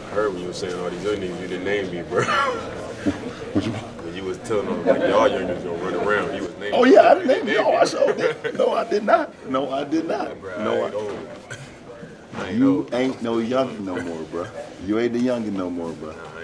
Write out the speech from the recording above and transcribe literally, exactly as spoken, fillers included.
heard when you were saying all these other niggas, you didn't name me, bro. What you When you was telling them, like, y'all young niggas gonna run around, you was naming Oh, yeah, I didn't name you. Oh, I showed that. No, I did not. No, I did not. Bro, No, I ain't I, old. I ain't you old. ain't no youngin' no more, bro. You ain't the youngin' no more, bro. Nah,